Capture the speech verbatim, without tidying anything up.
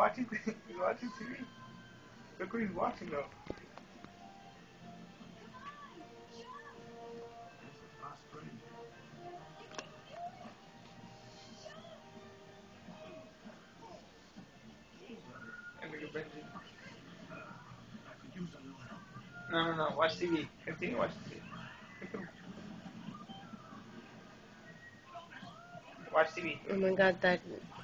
watching. He's watching T V. Look what he's watching though. And look at Benji. No, no, no. Watch T V. Continue watching T V. Look at him. Watch T V. Oh my god, that